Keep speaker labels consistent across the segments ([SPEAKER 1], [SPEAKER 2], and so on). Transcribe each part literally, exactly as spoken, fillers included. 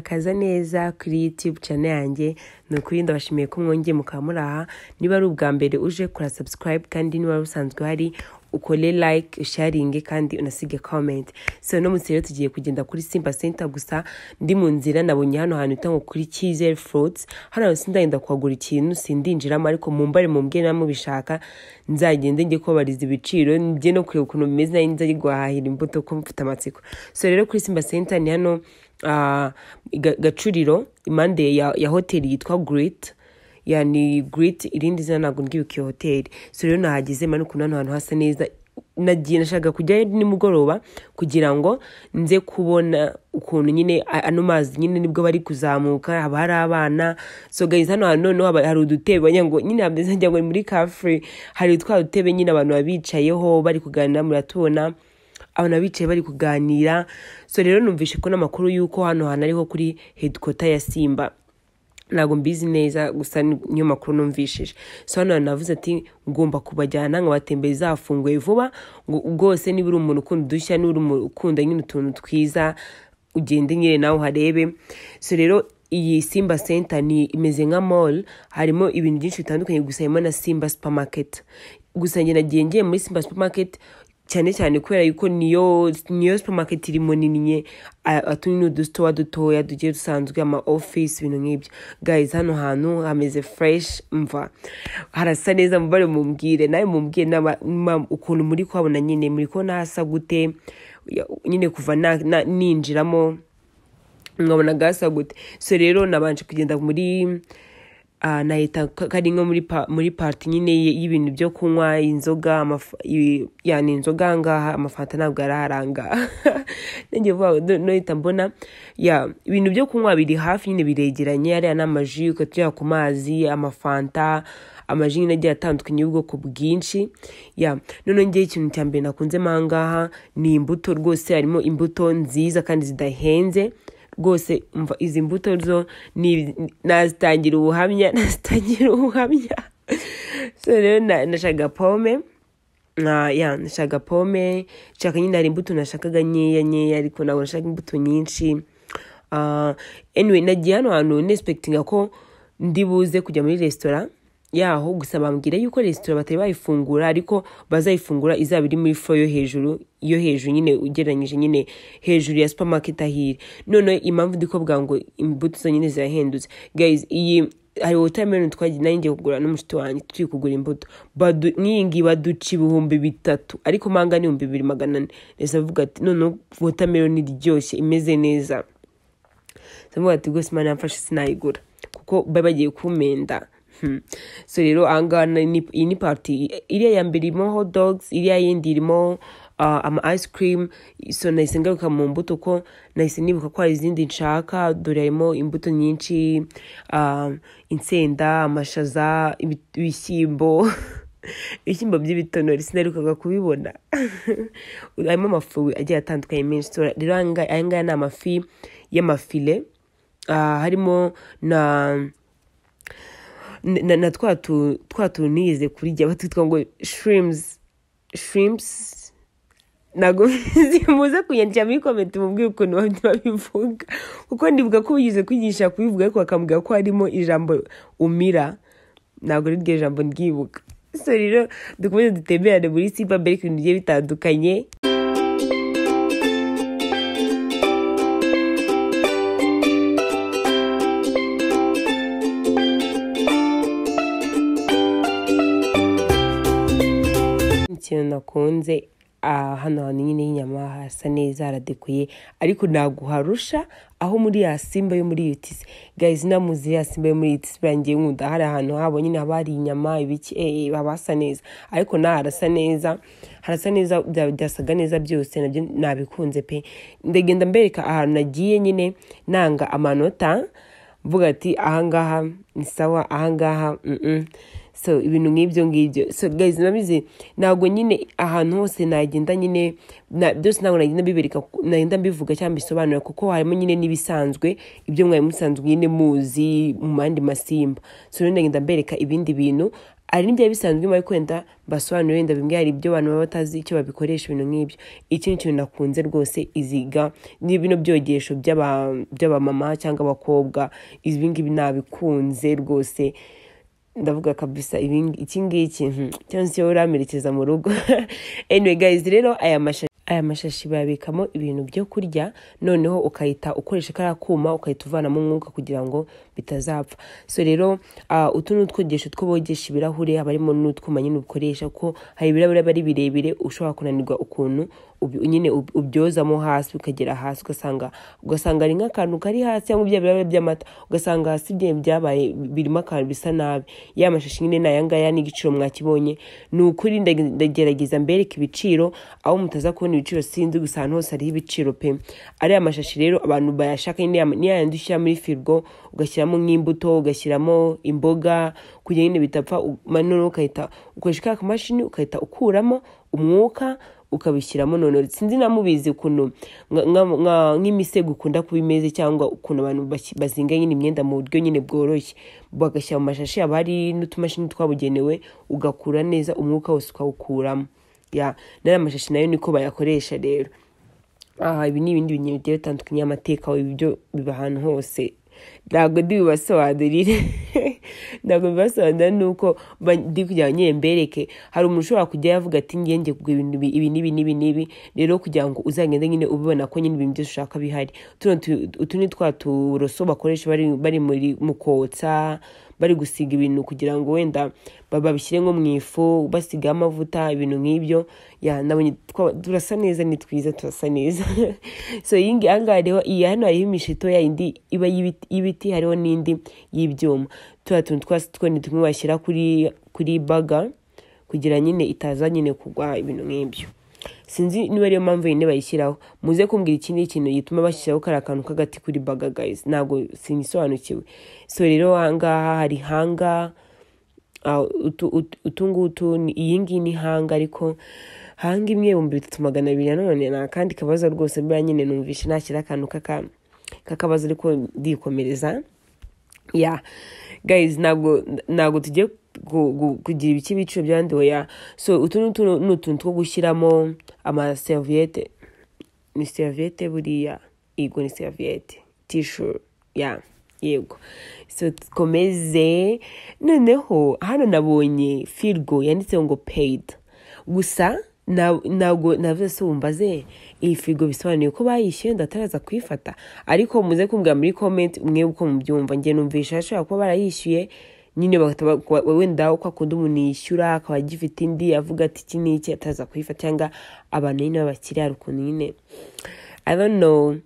[SPEAKER 1] murakaza neza kuri YouTube channel yanjye. Nukuri ndabashimiye ko mwongeye mukamuraha. Niba ari ubwa mbere uje kura subscribe kandi niba rusanzwe hari ukole like, sharing kandi unasige comment. So no munsi rero tugiye kugenda kuri SIMBA Center gusa ndi mu nzira nabonye hano hantu utango kuri Kizel Fruits. Hano sindagenda kwagura ikintu sindinjiramo ariko mumbare mumbwe namwe bishaka nzagende nge ko bariza ibiciro nge no kureba ukuntu bimeze nayo nza yigwahira imbuto ko mfite amatsiko. So rero kuri SIMBA Center ni hano uh, gacuriro imande ya, ya hoteli yitwa Great. Yani Great irindi zina nago ngiye hotel. So rero nahageze manu kunano hantu hasa neza. Nagiye nashaka kujya ni mugoroba kugira ngo nze kubona ukuntu nyine ano mazi nyine nibwo bari kuzamuka haba hari abana. So guys hano hano no hari udutebe ngo nyine ameze njya ngo muri cafe hari twa dutebe nyine abantu babicayeho bari kuganira muratubona abana bicaye bari kuganira. So rero numvishe ko namakuru yuko hano hano ariho kuri headquarter ya SIMBA. Nago mbizi neza gusa niyo makuru numvishije. So hano navuze ati ngomba kubajyana nkabatembeza afunguye vuba ngo ubwose niba uri umuntu ukunda udushya ni uri umuntu ukunda nyine utuntu twiza ugende nyine nawe harebe. So rero iyi SIMBA Center ni imeze nka mall, harimo ibintu byinshi bitandukanye gusa harimo na SIMBA supermarket. Gusa njye nagiye ngiye muri SIMBA supermarket cyane cyane kubera yuko niyo niyo supermarket iri munini atuni n'udustore dutoya dugiye dusanzwe ama office ibintu nk'ibyo. Guys hano hantu hameze fresh mva harasa neza mubare mumbwire nawe mumbwire nama ukuntu muri kwabona nyine muri ko nasa gute nyine kuva na ninjiramo ngabona gasa gute. So rero nabanje kugenda muri Uh, na eta kari nko muri pa, muri party nyine y'ibintu byo kunywa inzoga yani inzoga ngaha amafanta ntabwo araharanga nenge vuba no eta mbona ya ibintu byo kunywa biri hafi nyine biregeranye ari n'amaji ukatya ku mazi amafanta amaji nyine agiye atandukanye y'ubwoko bwinshi. Ya none ngiye ikintu cyambere nakunze mangaha ni imbuto rwose harimo imbuto nziza kandi zidahenze rwose umva izi mbuto zo ni nazitangira ubuhamya nazitangira ubuhamya. So rero nashaka pome na ya nashaka pome chaka nyine hari imbuto nashakaga nyeya nyeya ariko nawe nashaka imbuto nyinshi. Uh, anyway nagiye hano hantu nespectinga ko ndibuze kujya muri restaurant yaho gusa bambwira yuko restaurant batari bayifungura ariko bazayifungura izabiri muri floor yo hejuru yo hejuru nyine ugereranyije nyine hejuru ya supermarket ahiri. None impamvu ndiko bwa ngo imbuto zo nyine zirahendutse guys iyi hari watermelon twagiye nanjye kugura n'umushito wanjye turi kugura imbuto badu nyingi baduci ibihumbi bitatu ariko manga ni ibihumbi bibiri magana ane. Neza vuga ati none watermelon iryoshye imeze neza. Samuga ati gose mana yamfashe sinayigura kuko babagiye kumenda. Hmm. So rero angana ni ini party iriya ya mbere irimo hot dogs iriya yindi irimo uh, ama ice cream. So nahise ngaruka mu mbuto ko nahise nibuka ko hari izindi nshaka dore harimo imbuto nyinshi uh, insenda amashaza ibishyimbo ibishyimbo by'ibitonore sinarukaga kubibona harimo amafu agiye atandukanye menshi. So rero aya ngaya ni amafi y'amafile uh, harimo na na na twatu twatu nize kuri jya batwitwa ngo shrimps shrimps nago zimuze kuyandya muri comment mubwire ukuntu babivuga kuko ndivuga ko bigize kwigisha kubivuga ariko bakambwira ko harimo ijambo umira nago riryo jambo ndyibuka. So rero dukomeze dutemberane muri SIMBA mbere ibintu bigiye bitandukanye. Ikintu nakunze uh, hano hano nyine y'inyama hasa neza haradekuye ariko naguharusha aho muri ya SIMBA yo muri U T C. Guys namuzi ya SIMBA yo muri U T C brangiye nkunda hari ahantu habo nyine habari inyama ibiki eh babasa neza ariko na harasa neza harasa neza byasaga neza byose nabyo nabikunze pe. Ndagenda mbereka ahantu nagiye nyine nanga amanota mvuga ati ahangaha ni sawa ahangaha mm -mm. So ibintu nk'ibyo ngibyo. So guys nabizi nago nyine ahantu hose nagenda nyine na byose nago nagenda bibereka nagenda mbivuga cyangwa bisobanura kuko harimo nyine nibisanzwe ibyo mwaye musanzwe nyine muzi mu mandi masimba. So nagenda mbereka ibindi bintu ari n'ibyo bisanzwe muri kwenda basobanurira wenda bimwe hari ibyo abantu baba batazi icyo babikoresha ibintu nk'ibyo. Iki ni kintu nakunze rwose iziga ni bino byogesho by'aba by'abamama cyangwa abakobwa, ibi ngibi nabikunze rwose ndavuga kabisa iki ngiki cyangwa se uramerekeza mu rugo. Anyway guys, rero aya mashashi aya mashashi babikamo ibintu byo kurya, noneho ukayita ukoresha kara kuma ukayita uvanamo umwuka kugira ngo bitazapfa. So rero uh, utu n'utwogesho twobogesha ibirahure abarimo n'utwuma nyine ukoresha ko hari ibirahure bari birebire ushobora kunanirwa ukuntu nyine ubyozamo hasi ukagera hasi ugasanga ugasanga ari nk'akantu kari hasi cyangwa ibyo birahure by'amata ugasanga hasi bye byabaye birimo akantu bisa nabi. Ya mashashi nyine nayangaya n'igiciro mwakibonye, n'ukuri ndagerageza mbereke ibiciro aho mutaza kubona ibiciro sinzi gusa ahantu hose ari ibiciro pe. Ari amashashi rero abantu bayashaka ni yandi ushyira muri firigo ugashyiramo nk'imbuto ugashyiramo imboga kugira nyine bitapfa, manone ukahita ukoresha ka kamashini ukahita ukuramo umwuka ukabishyiramo. None sinzi namubizi ukuntu nk'imisego ukunda kubimeze cyangwa ukuntu abantu bazinga nyine imyenda mu buryo nyine bworoshye bagashyira mu mashashi abari n'utumashini twabugenewe ugakura neza umwuka wose ukawukuramo. Ya nari amashashi nayo niko bayakoresha rero. Aha ibi ni ibindi bintu bigiye bitandukanye amateka ibyo biba ahantu hose ntabwo ndi bibasobanurire ntabwo bibasobanurira nuko ndi kugira ngo mbereke. Hari umuntu ushobora kujya yavuga ati ngenge kugura ibintu ibi n'ibi n'ibi n'ibi, rero kugira ngo uzagende nyine ubibona ko nyine ibintu byose ushaka bihari. Utu ni twa turoso bakoresha bari bari muri mu kotsa bari gusiga ibintu kugira ngo wenda babishyire nko mu ifu basiga amavuta ibintu nk'ibyo. Ya nabonye turasa neza ni twiza turasa neza. So yingi anga rero iyi hano hari imishito ya indi iba y'ibiti hariho n'indi y'ibyuma. Tuba tuntu twase twone tumwe bashyira kuri kuri baga kugira nyine itaza nyine kugwa ibintu nk'ibyo. Sinzi niba ariyo mpamvu nyine bayishyiraho, muze kumbwira ikindi ikintu gituma bashyiraho kara kantu kagati kuri baga guys, ntabwo sinisobanukiwe. So rero ahangaha hari hanga utungutu iyi ngiyi ni hanga, ariko hanga imwe ibihumbi bitatu magana abiri none na kandi kabazo rwose bya nyine numvishe nashyira akantu kaka kakabazo ariko ndikomereza. Ya guys ntabwo ntabwo tujye kugira ibiki biciro byandiwe ya. So utu n'utuntu two gushyiramo ama serviette, ni serviette buriya igo ni serviette tissue ya yego. So komeze noneho hano nabonye firigo yanditse ngo paid, gusa ntabwo navuze se umbaze iyi firigo bisobanuye ko bayishyuye ndataraza kwifata, ariko muze kumbwira muri comment mwe uko mubyumva. Ngiye numvisha ashobora kuba barayishyuye nyine wenda uko akunda umuntu yishyura akaba agifite indi avuga ati iki ni iki ataza kwifata, cyangwa abantu nyine babakiriya ukuntu nyine I don't know.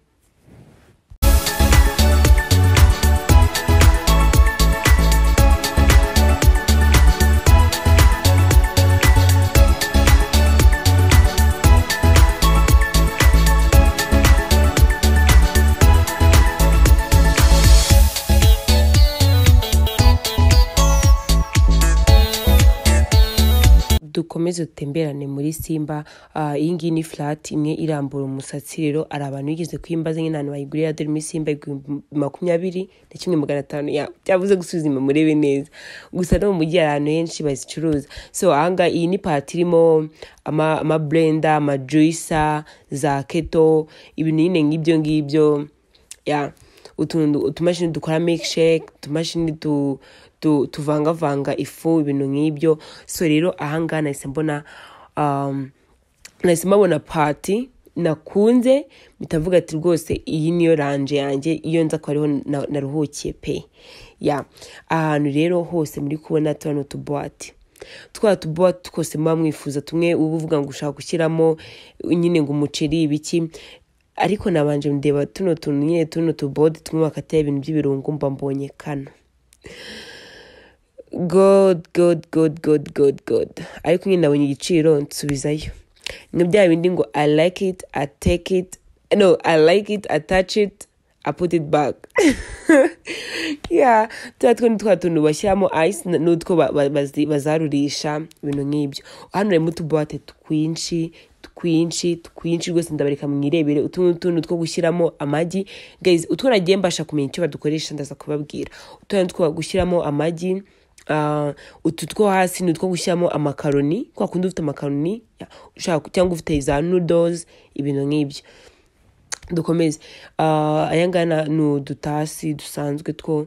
[SPEAKER 1] Dukomeze utemberane muri Simba. Uh, iyi ngiyi ni flat imwe irambura umusatsi, rero ari abantu bigeze kwimbaza nyine abantu bayigurira dore muri Simba makumyabiri na kimwe magana atanu ya byavuze gusuzima murebe neza, gusa no mu mujyi ahantu henshi bazicuruza. So ahanga iyi ni part irimo ama ama blender ama juicer za keto ibintu nyine ngibyo ngibyo ya utundu utumashini dukora milkshake, utumashini tu tu tuvanga vanga ifu ibintu nk'ibyo. So rero ahanga nahise mbona um nahise mbona party nakunze bitavuga ati rwose iyi niyo ranje yanjye iyo nza ko ariho naruhukiye pe ya. Ahantu rero hose muri kubona tuno tuboate twa tuboate twose mba mwifuza, tumwe uvuga ngo ushaka gushyiramo nyine ngo umuceri ibiki, ariko nabanje ndeba tuno tuntu nyine tuno tuboate tumwe bakateye ibintu by'ibirungo mba mbonye kano God, God, God, God, God, God. Ariko nyine nabonye igiciro nsubizayo. Ni bya bindi ngo I like it, I take it. No, I like it, I touch it, I put it back. Yeah, tuba ni twa tuntu bashyiramo ice n'utwo bazarurisha ibintu nk'ibyo. Hano rero mutuboate twinshi, twinshi, twinshi rwose ndabareka mwirebere. Utuntu tuntu two gushyiramo amagi. Guys, utwo nagiye mbasha kumenya icyo badukoresha ndaza kubabwira. Utuntu two gushyiramo amagi uh, utu two hasi ni utwo gushyiramo amakaroni kwa kundi ufite amakaroni ushaka cyangwa ufite za noodles ibintu nk'ibyo. Dukomeze uh, aya ngana ni udutasi dusanzwe two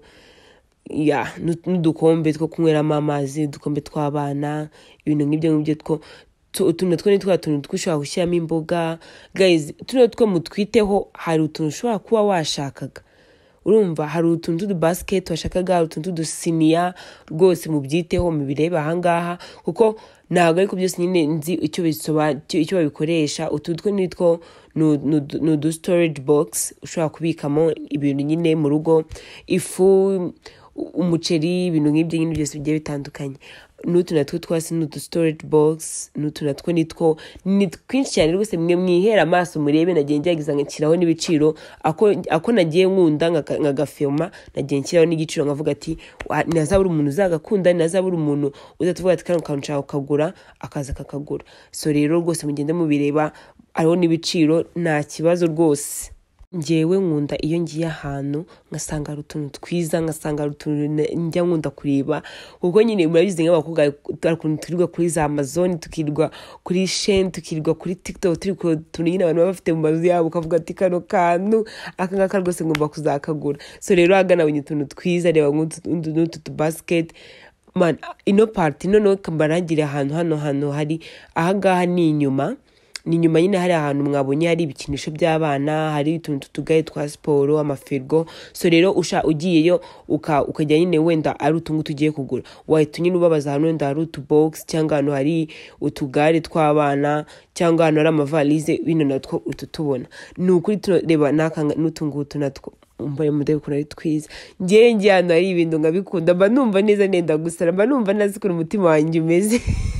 [SPEAKER 1] ya n'udukombe two kunyweramo amazi, udukombe tw'abana, ibintu nk'ibyo ngibyo two utuntu two ni twa tuntu twushobora gushyiramo imboga. Guys, tuno two mutwiteho, hari utuntu ushobora kuba washakaga, urumva hari utuntu du basket washakaga, hari utuntu dusiniya, rwose mubyiteho mubireba ahangaha kuko ntabwo ariko byose nyine nzi icyo bisoba icyo babikoresha. Utu two ni two no du storage box ushobora kubikamo ibintu nyine mu rugo, ifu, umuceri, ibintu nk'ibyo nyine byose bigiye bitandukanye. N'utu natwo twasi n'utu storage box, n'utu natwo nitwo ni twinshi cyane rwose. Mwe mwihera amaso murebe, nagiye ngerageza nkakiraho n'ibiciro ako ako nagiye nkunda nkagafilma, nagiye nkiraho n'igiciro nkavuga ati nazabura umuntu uzagakunda, nazabura umuntu uzatuvuga ati kano kantu nshaka kugura akaza kakagura. So rero rwose mugende mubireba, ariho n'ibiciro nta kibazo rwose. Ngewe nkunda iyo ngiye ahantu ngasanga ari utuntu twiza, ngasanga ari utuntu njya nkunda kureba kuko nyine murabizi nk'abakobwa ukuntu turirwa kuri za Amazon, tukirwa kuri Shein, tukirwa kuri TikTok, turi ku tuntu nyine abantu bafite mu mazu yabo, ukavuga ati kano kantu aka ngaka rwose ngomba kuzakagura. So rero agana abonye utuntu twiza, reba nk'utu basket man. Ino part noneho kambarangira ahantu hano hano hari ahangaha ni inyuma ni nyuma nyine hari ahantu mwabonye hari ibikinisho by'abana, hari utuntu tugaye twa siporo, amafirgo. So rero usha ugiyeyo uka ukajya nyine wenda ari utungu tugiye kugura, wahita nyine ubabaza hano wenda hari utu box cyangwa hano hari utugare tw'abana cyangwa hano hari amavalize, bino natwo ututubona. Ni ukuri tureba nakanga n'utungutu natwo umbaye mude ko ari twiza. Ngiye ngiye hano hari ibintu ngabikunda, mba numva neza nenda gusara, mba numva nazi ko umutima wanjye umeze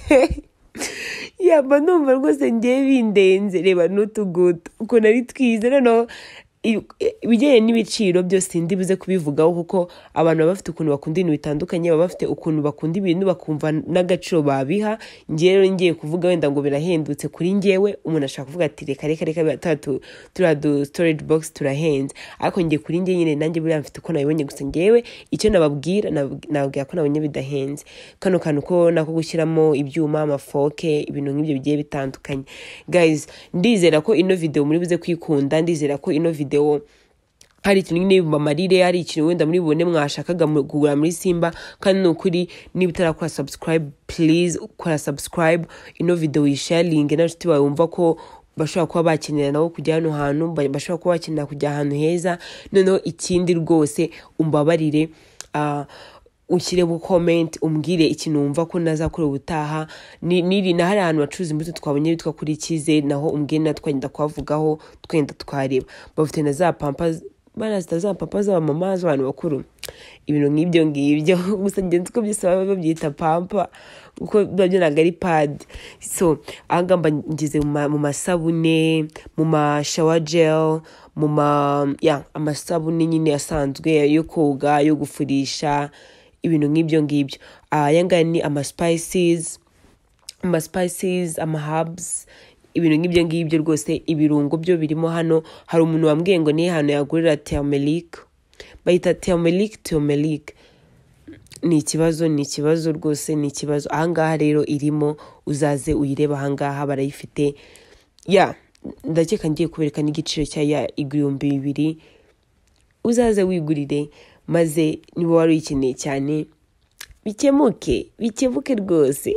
[SPEAKER 1] yaba numva rwose ngiye bindenze. Reba n'utugutu uko nari twiza. Noneho ibijyanye n'ibiciro byose ndibuze kubivugaho kuko abantu baba bafite ukuntu bakunda ibintu bitandukanye, baba bafite ukuntu bakunda ibintu bakumva n'agaciro babiha. Ngiye rero ngiye kuvuga wenda ngo birahendutse kuri ngewe, umuntu ashaka kuvuga ati reka reka reka batatu turadu storage box turahenze, ariko ngiye kuri ngiye nyine nanjye buriya mfite uko nabibonye. Gusa ngewe icyo nababwira nababwira ko nabonye bidahenze, kano kantu ko nako gushyiramo ibyuma, amafoke, ibintu nk'ibyo bigiye bitandukanye. Guys, ndizera ko ino video muri buze kwikunda, ndizera ko ino video hari ikintu nyine bamarire, hari ikintu wenda muri bone mwashakaga kugura muri Simba. Kandi nukuri niba utarakora subscribe, please kora subscribe, ino video yisharinge n'abashuti bawe wumva ko bashobora kuba bakenera nabo kujya hano hantu, bashobora kuba bakenera kujya ahantu heza. Noneho ikindi rwose umbabarire, uh, ushyire mu comment umbwire ikintu wumva ko nazakora ubutaha. Niri na hari ahantu bacuruza imbuto twabonye bitwa kuri Kize, naho umbwire na twagenda kwavugaho twenda twareba. Bafite na za pampa barazita za papa za mama z'abantu bakuru, ibintu nk'ibyo ngibyo. Gusa ngenzi ko byose babyita pampa uko babyo nagari pad. So ahangamba ngize mu masabune, mu ma shower gel, mu ma ya amasabune nyine asanzwe yo koga, yo gufurisha, ibintu nk'ibyo ngibyo. Aya ngaya ni ama spices, ama spices, ama herbs, ibintu nk'ibyo ngibyo rwose. Ibirungo byo birimo hano. Hari umuntu wambwiye ngo ni hano yagurira turmeric, bayita turmeric turmeric. Ni ikibazo ni ikibazo rwose ni ikibazo. Ahangaha rero irimo, uzaze uyireba ahangaha barayifite. Ya ndakeka ngiye kubereka n'igiciro cya ya igihumbi bibiri, uzaze wigurire maze niba wari uyikeneye cyane bikemuke bikebuke rwose.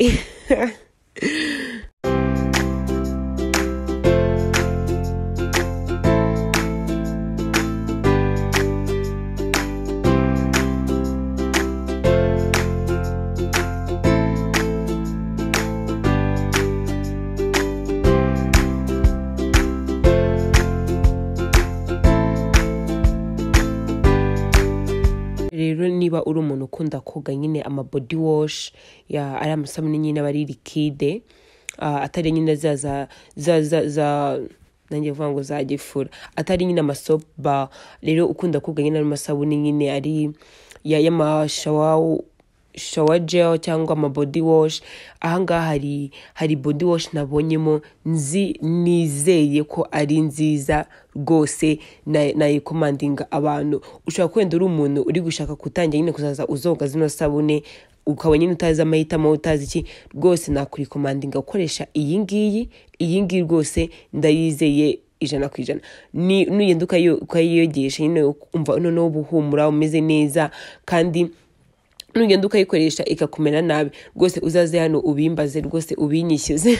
[SPEAKER 1] Rero niba uri umuntu ukunda koga nyine ama body wash ya ari amasabune nyine bari liquide, uh, atari nyine za za za za, za nanjye vuga ngo za gifura, atari nyine ama soap bar. Rero ukunda koga nyine amasabune nyine ari ya yama shower shower gel cyangwa ama body wash. Ahangaha hari hari body wash nabonyemo nzi nizeye ko ari nziza rwose, na na commanding abantu. Ushaka kwenda uri umuntu uri gushaka kutangira nyine kuzaza uzoga zino sabune, ukaba nyine utazi amahitamo utazi iki rwose nakuri commandinga ukoresha iyi ngiyi iyi ngiyi rwose ndayizeye ijana ku ijana. Ni nugenda ukayiyogesha nyine umva noneho ubuhumura umeze neza, kandi nugenda ukayikoresha ikakumera nabi rwose uzaze hano ubimbaze rwose ubinyishyuze.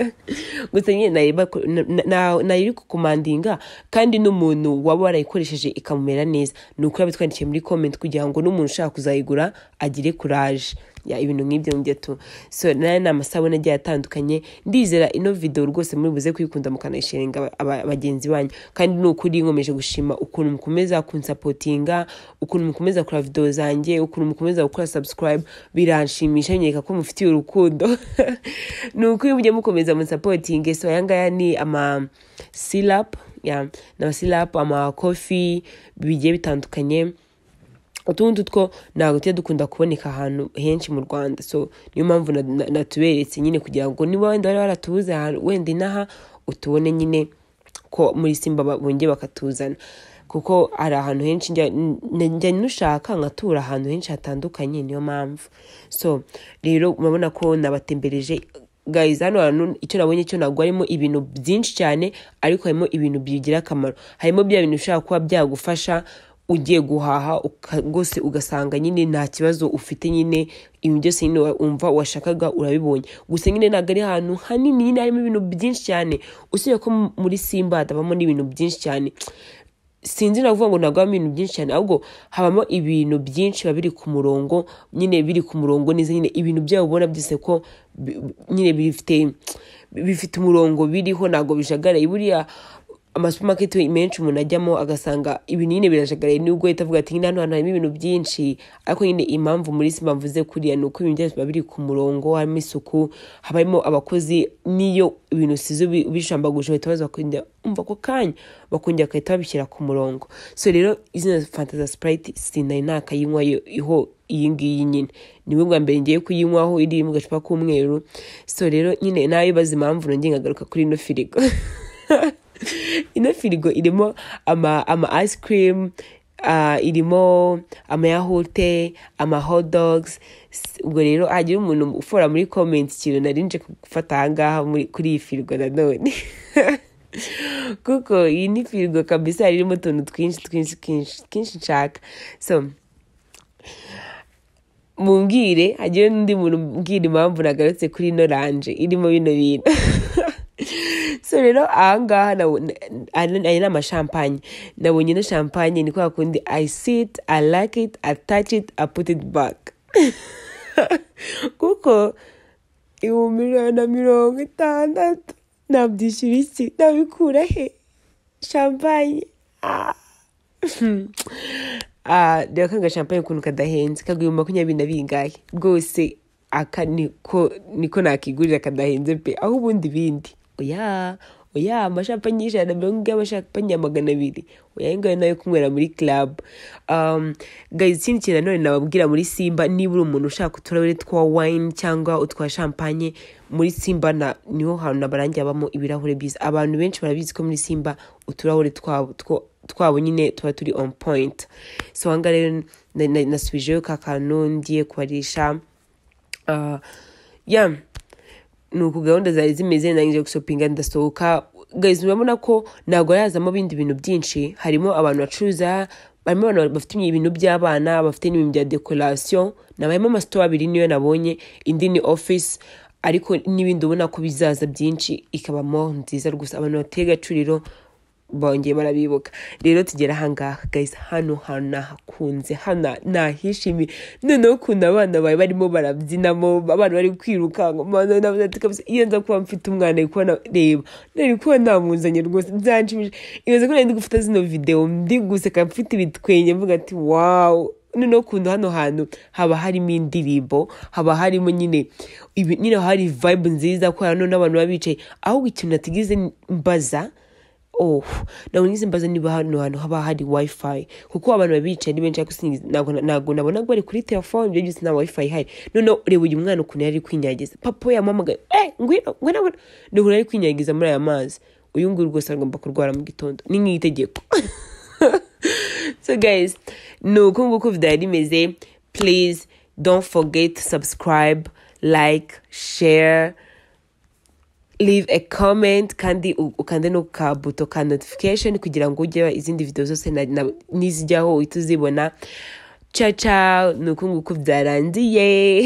[SPEAKER 1] Gusa nyine nayeba nayiri kukomandinga kandi n'umuntu waba warayikoresheje ikamumera neza nuko yabitwandikiye muri comment kugira ngo n'umuntu ushaka kuzayigura agire courage ya ibintu nk'ibyo ngibyo tu. So naye namasabone agiye atandukanye, ndizera ino video rwose muri buze kwikunda mukanayisharinga abagenzi banyu, kandi n'ukuri nkomeje gushima ukuntu mukomeza kunsupportinga, ukuntu mukomeza kora video zanjye, ukuntu mukomeza gukora subscribe, biranshimisha nyeka ko mufitiye urukundo. Nuko iyo mujye mukomeza munsupportinge. So yangaya ni ama syrup ya na syrup ama coffee bigiye bitandukanye, utundi two ntago tujya dukunda kuboneka ahantu henshi mu Rwanda. So niyo mpamvu natuberetse nyine kugira ngo niba wenda bari baratubuze ahantu wenda inaha utubone nyine ko muri Simba bongeye bakatuzana, kuko ari ahantu henshi njya nushaka ngatura ahantu henshi hatandukanye, niyo mpamvu. So rero murabona ko nabatembereje guys, hano hantu icyo nabonye cyo nagwa harimo ibintu byinshi cyane, ariko harimo ibintu bigira akamaro, harimo bya bintu ushaka kuba byagufasha ugiye guhaha gose ugasanga nyine nta kibazo ufite, nyine ibintu byose nyine umva washakaga urabibonye. Gusa nyine ntago ari ahantu hanini, nyine harimo ibintu byinshi cyane, usibye ko muri Simba habamo n'ibintu byinshi cyane. Sinzi navuga ngo ntago habamo ibintu byinshi cyane, ahubwo habamo ibintu byinshi babiri ku murongo, nyine biri ku murongo neza, nyine ibintu byabo ubona byose ko nyine bifite bifite umurongo biriho, ntago bijagaraye. Buriya ama supermarket menshi umuntu ajyamo agasanga ibintu nyine birajagaraye, nubwo itavuga ati hano hano harimo ibintu byinshi, ariko nyine impamvu muri Simba mvuze kuriya nuko ibintu byose babiri ku murongo, harimo isuku, habayimo abakozi, niyo ibintu sizo bishambaguje bahita baza kwinda umva ko kanya bakongera kahita babishyira ku murongo. So rero izina Fantasy Sprite sinari nakayinywa iho iyi ngiyi nyine niwe bwa mbere ngiye kuyinywaho, iri mu gacupa k'umweru. So rero nyine nayo bazi impamvu nongeye ngagaruka kuri ino firigo. Ino firigo irimo ama ama ice cream, uh, irimo ama yahute, ama hot dogs. Ubwo rero hagira umuntu ufora muri comment ikintu narinje gufata ahangaha kuri iyi firigo nanone. Kuko iyi ni firigo kabisa irimo utuntu twinshi twinshi twinshi nshaka. So mumbwire hagira n'undi muntu mbwira impamvu nagarutse kuri ino ranje irimo bino bintu. So rero ahangaha ari nama champagne, nabonye no champagne ni kwa kundi I see it, I like it, I touch it, I put it back. Kuko ibihumbi na mirongo itandatu nabyishyura iki, nabikura he champagne? Ah ah rero kanga champagne kuntu kadahenze kaguye makumyabiri na bingahe rwose, aka niko niko nakigurira kadahenze pe, aho ubundi bindi oya oya amashapanye y'ijana na mirongo ine amashapanye ya magana abiri oya ingayo nayo kunywera muri club. Um guys, ikindi kintu none nababwira muri Simba, niba uri umuntu ushaka uturabure twa wine cyangwa utwa champagne, muri Simba na niho hantu nabarangiye abamo ibirahure byiza. Abantu benshi barabizi ko muri Simba uturahure twabo twabo nyine tuba turi on point. So hanga rero nasubijeyo kakantu ndiye kwarisha uh yeah nuko gahunda zari zimeze, nangije gusopinga ndasohoka. Guys, murabona ko nago yazamo bindi bintu byinshi, harimo abantu bacuruza, barimo abantu bafite ibintu by'abana, bafite n'ibintu bya decoration, nabayemo ama store abiri niyo nabonye, indi ni office, ariko n'ibindi ubona ko bizaza byinshi ikabamo nziza rwose. Abantu batega curiro bongeye barabibuka. Rero tugera hangaha guys, hano hano hakunze, hana nahishimi noneho kuna abana bawe barimo barabyinamo, abantu bari kwiruka ngo mana navuze kabisa iyo nza kuba mfite umwana ariko na reba nari kuba namuzanye rwose byanshimije. Ibaze ko ndi gufata zino video ndi guseka mfite ibitwenye mvuga ati wow. Noneho kuna hano hantu haba harimo indirimbo, haba harimo nyine nyine hari vibe nziza ko hano n'abantu babicaye, aho ikintu natigize mbaza oh nawe ngize mbaza niba hano hano haba hari wifi, kuko abantu babicaye ni benshi akusingiza nago nago nabona bari kuri telefone byo gise na wifi hari. None reba uyu mwana ukuntu yari kwinyagiza, papa yamamaga eh ngwino ngwino ngwino yari kwinyagiza muri aya mazi, uyu nguru rwose agomba kurwara mu gitondo ni nk'itegeko. So guys, nuko nguko video rimeze, please don't forget to subscribe, like, share, leave a comment, kandi ukande no ka buto ka notification kugira ngo ujye izindi video zose nizijyaho uhita uzibona. Ciao ciao, nuko nguko byarangiye.